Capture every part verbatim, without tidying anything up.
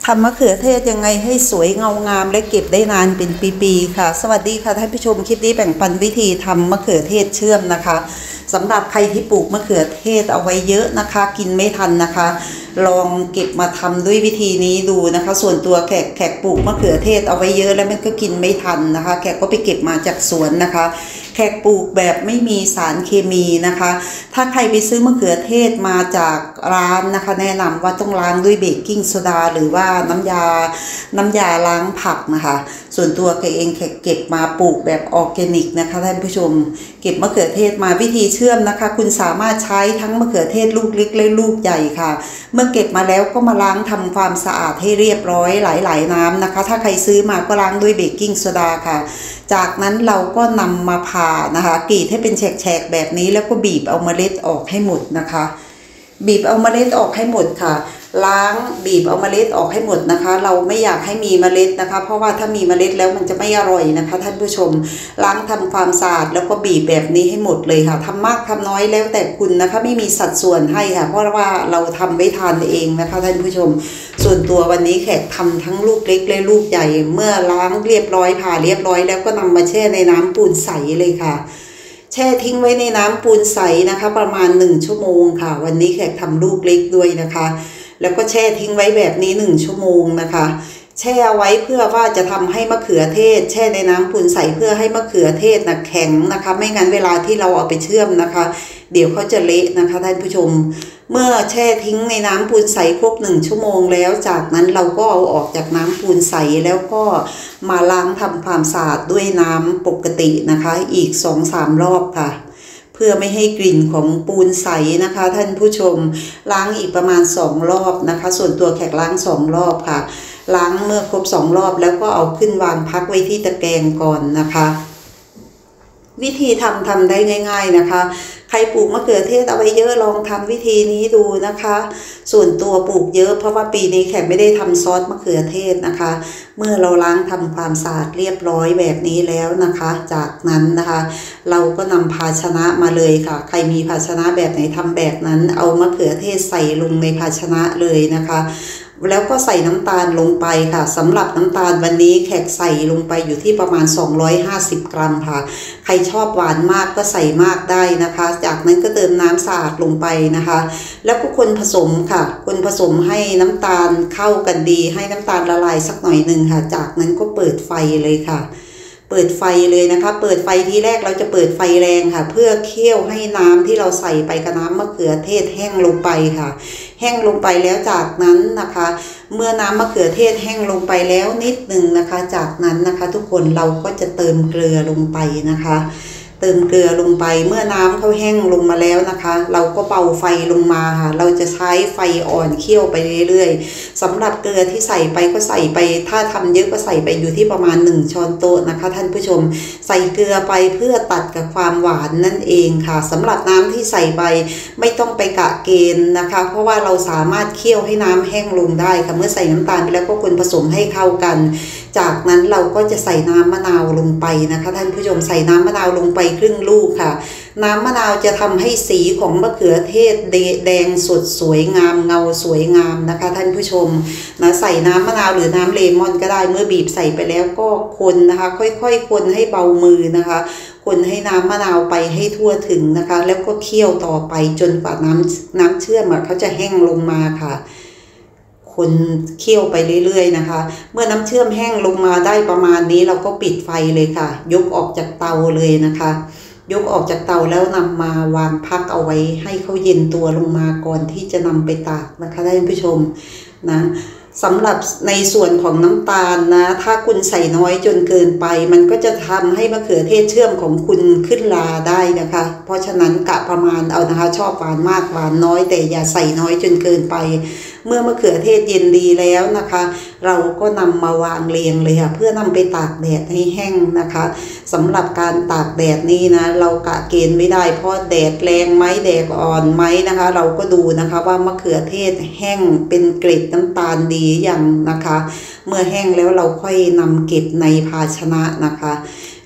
ทำมะเขือเทศยังไงให้สวยเงางามและเก็บได้นานเป็นปีๆค่ะสวัสดีค่ะท่านผู้ชมคลิปนี้แบ่งปันวิธีทำมะเขือเทศเชื่อมนะคะสำหรับใครที่ปลูกมะเขือเทศเอาไว้เยอะนะคะกินไม่ทันนะคะลองเก็บมาทำด้วยวิธีนี้ดูนะคะส่วนตัวแขกแขกปลูกมะเขือเทศเอาไว้เยอะแล้วมันก็กินไม่ทันนะคะแขกก็ไปเก็บมาจากสวนนะคะแขกปลูกแบบไม่มีสารเคมีนะคะถ้าใครไปซื้อมะเขือเทศมาจากร้านนะคะแนะนำว่าต้องล้างด้วยเบกกิ้งโซดาหรือว่าน้ำยาน้ำยาล้างผักนะคะส่วนตัวแขกเองแขกเก็บมาปลูกแบบออร์แกนิกนะคะท่านผู้ชมเก็บมะเขือเทศมาวิธีเชื่อมนะคะคุณสามารถใช้ทั้งมะเขือเทศลูกเล็กและลูกใหญ่ค่ะเมื่อเก็บมาแล้วก็มาล้างทำความสะอาดให้เรียบร้อยหลายๆน้ำนะคะถ้าใครซื้อมาก็ล้างด้วยเบกกิ้งโซดาค่ะจากนั้นเราก็นำมาผ่านะคะกรีดให้เป็นแฉกๆแบบนี้แล้วก็บีบเอาเมล็ดออกให้หมดนะคะบีบเอาเมล็ดออกให้หมดค่ะล้างบีบเอาเมล็ดออกให้หมดนะคะเราไม่อยากให้มีเมล็ดนะคะเพราะว่าถ้ามีเมล็ดแล้วมันจะไม่อร่อยนะคะท่านผู้ชมล้างทำความสะอาดแล้วก็บีบแบบนี้ให้หมดเลยค่ะทำมากทำน้อยแล้วแต่คุณนะคะไม่มีสัดส่วนให้ค่ะเพราะว่าเราทำไว้ทานเองนะคะท่านผู้ชมส่วนตัววันนี้แขกทำทั้งลูกเล็กและลูกใหญ่เมื่อล้างเรียบร้อยผ่าเรียบร้อยแล้วก็นำมาแช่ในน้ำปูนใสเลยค่ะแช่ทิ้งไว้ในน้ำปูนใสนะคะประมาณหนึ่งชั่วโมงค่ะวันนี้แขกทำลูกเล็กด้วยนะคะแล้วก็แช่ทิ้งไว้แบบนี้หนึ่งชั่วโมงนะคะแช่ไว้เพื่อว่าจะทำให้มะเขือเทศแช่ในน้ำปูนใสเพื่อให้มะเขือเทศนะแข็งนะคะไม่งั้นเวลาที่เราเอาไปเชื่อมนะคะเดี๋ยวเขาจะเละนะคะท่านผู้ชมเมื่อแช่ทิ้งในน้ำปูนใสครบหนึ่งชั่วโมงแล้วจากนั้นเราก็เอาออกจากน้ำปูนใสแล้วก็มาล้างทำความสะอาดด้วยน้ำปกตินะคะอีก สองถึงสาม รอบค่ะเพื่อไม่ให้กลิ่นของปูนใสนะคะท่านผู้ชมล้างอีกประมาณสองรอบนะคะส่วนตัวแขกล้างสองรอบค่ะล้างเมื่อครบสองรอบแล้วก็เอาขึ้นวางพักไว้ที่ตะแกรงก่อนนะคะวิธีทำทำได้ง่ายๆนะคะใครปลูกมะเขือเทศเอาไว้เยอะลองทำวิธีนี้ดูนะคะส่วนตัวปลูกเยอะเพราะว่าปีนี้แขกไม่ได้ทำซอสมะเขือเทศนะคะเมื่อเราล้างทำความสะอาดเรียบร้อยแบบนี้แล้วนะคะจากนั้นนะคะเราก็นำภาชนะมาเลยค่ะใครมีภาชนะแบบไหนทำแบบนั้นเอามะเขือเทศใส่ลงในภาชนะเลยนะคะแล้วก็ใส่น้ำตาลลงไปค่ะสำหรับน้ำตาลวันนี้แขกใส่ลงไปอยู่ที่ประมาณสองร้อยห้าสิบกรัมค่ะใครชอบหวานมากก็ใส่มากได้นะคะจากนั้นก็เติมน้ำสะอาดลงไปนะคะแล้วก็คนผสมค่ะคนผสมให้น้ำตาลเข้ากันดีให้น้ำตาลละลายสักหน่อยหนึ่งค่ะจากนั้นก็เปิดไฟเลยค่ะเปิดไฟเลยนะคะเปิดไฟทีแรกเราจะเปิดไฟแรงค่ะเพื่อเคี่ยวให้น้ำที่เราใส่ไปกับน้ำมะเขือเทศแห้งลงไปค่ะแห้งลงไปแล้วจากนั้นนะคะเมื่อน้ำมะเขือเทศแห้งลงไปแล้วนิดหนึ่งนะคะจากนั้นนะคะทุกคนเราก็จะเติมเกลือลงไปนะคะเติมเกลือลงไปเมื่อน้ำเขาแห้งลงมาแล้วนะคะเราก็เบาไฟลงมาค่ะเราจะใช้ไฟอ่อนเคี่ยวไปเรื่อยๆสำหรับเกลือที่ใส่ไปก็ใส่ไปถ้าทำเยอะก็ใส่ไปอยู่ที่ประมาณหนึ่งช้อนโต๊ะนะคะท่านผู้ชมใส่เกลือไปเพื่อตัดกับความหวานนั่นเองค่ะสำหรับน้ำที่ใส่ไปไม่ต้องไปกะเกณฑ์นะคะเพราะว่าเราสามารถเคี่ยวให้น้ำแห้งลงได้ค่ะเมื่อใส่น้ำตาลไปแล้วก็คนผสมให้เข้ากันจากนั้นเราก็จะใส่น้ำมะนาวลงไปนะคะท่านผู้ชมใส่น้ำมะนาวลงไปครึ่งลูกค่ะน้ำมะนาวจะทำให้สีของมะเขือเทศแดงสดสวยงามเงาสวยงามนะคะท่านผู้ชมนะใส่น้ำมะนาวหรือน้ำเลมอนก็ได้เมื่อบีบใส่ไปแล้วก็คนนะคะค่อยๆคนให้เบามือนะคะคนให้น้ำมะนาวไปให้ทั่วถึงนะคะแล้วก็เคี่ยวต่อไปจนกว่าน้ำน้ำเชื่อมเขาจะแห้งลงมาค่ะคนเคี่ยวไปเรื่อยๆนะคะเมื่อน้ำเชื่อมแห้งลงมาได้ประมาณนี้เราก็ปิดไฟเลยค่ะยกออกจากเตาเลยนะคะยกออกจากเตาแล้วนำมาวางพักเอาไว้ให้เขาเย็นตัวลงมาก่อนที่จะนำไปตากนะคะท่านผู้ชมนะสำหรับในส่วนของน้ำตาลนะถ้าคุณใส่น้อยจนเกินไปมันก็จะทำให้มะเขือเทศเชื่อมของคุณขึ้นลาได้นะคะเพราะฉะนั้นกะประมาณเอานะคะชอบหวานมากหวานน้อยแต่อย่าใส่น้อยจนเกินไปเมื่อมะเขือเทศเย็นดีแล้วนะคะเราก็นำมาวางเรียงเลยค่ะเพื่อนำไปตากแดดให้แห้งนะคะสำหรับการตากแดดนี้นะเรากะเกณฑ์ไม่ได้เพราะแดดแรงไหมแดดอ่อนไหมนะคะเราก็ดูนะคะว่ามะเขือเทศแห้งเป็นเกล็ดน้ำตาลดีอย่างนะคะเมื่อแห้งแล้วเราค่อยนำเก็บในภาชนะนะคะ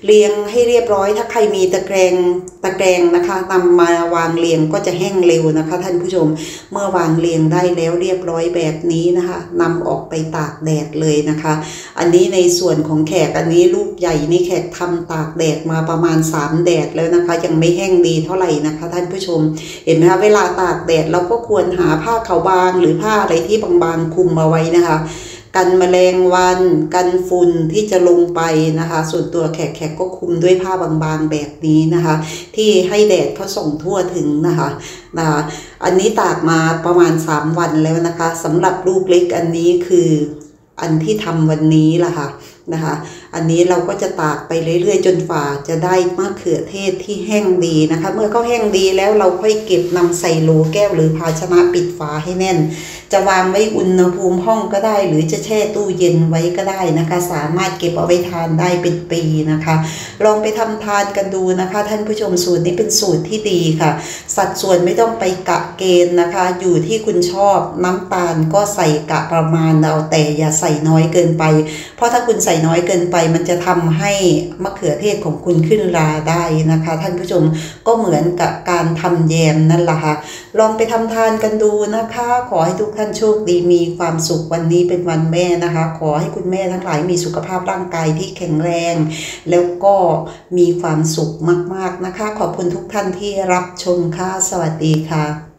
เรียงให้เรียบร้อยถ้าใครมีตะแกรงตะแกรงนะคะนำมาวางเรียงก็จะแห้งเร็วนะคะท่านผู้ชมเมื่อวางเรียงได้แล้วเรียบร้อยแบบนี้นะคะนำออกไปตากแดดเลยนะคะอันนี้ในส่วนของแขกอันนี้ลูกใหญ่นี่แขกทำตากแดดมาประมาณสามแดดแล้วนะคะยังไม่แห้งดีเท่าไหร่นะคะท่านผู้ชมเห็นไหมคะเวลาตากแดดเราก็ควรหาผ้าขาวบางหรือผ้าอะไรที่บางๆคลุมเอาไว้นะคะกันแมลงวันกันฝุ่นที่จะลงไปนะคะส่วนตัวแขกแขกก็คลุมด้วยผ้าบางๆแบบนี้นะคะที่ให้แดดเขาส่งทั่วถึงนะคะนะคะอันนี้ตากมาประมาณสามวันแล้วนะคะสำหรับลูกเล็กอันนี้คืออันที่ทำวันนี้ล่ะค่ะนะคะอันนี้เราก็จะตากไปเรื่อยๆจนฝ่าจะได้มะเขือเทศที่แห้งดีนะคะเมื่อเขาแห้งดีแล้วเราค่อยเก็บนำใส่โหลแก้วหรือภาชนะปิดฝาให้แน่นจะวางไว้อุณหภูมิห้องก็ได้หรือจะแช่ตู้เย็นไว้ก็ได้นะคะสามารถเก็บเอาไว้ทานได้เป็นปีนะคะลองไปทำทานกันดูนะคะท่านผู้ชมสูตรนี้เป็นสูตรที่ดีค่ะสัดส่วนไม่ต้องไปกะเกณฑ์นะคะอยู่ที่คุณชอบน้ำตาลก็ใส่กะประมาณเอาแต่อย่าใส่น้อยเกินไปเพราะถ้าคุณใส่น้อยเกินไปมันจะทำให้มะเขือเทศของคุณขึ้นราได้นะคะท่านผู้ชมก็เหมือนกับการทำแยมนั่นแหละค่ะลองไปทำทานกันดูนะคะขอให้ทุกท่านโชคดีมีความสุขวันนี้เป็นวันแม่นะคะขอให้คุณแม่ทั้งหลายมีสุขภาพร่างกายที่แข็งแรงแล้วก็มีความสุขมากๆนะคะขอบคุณทุกท่านที่รับชมค่ะสวัสดีค่ะ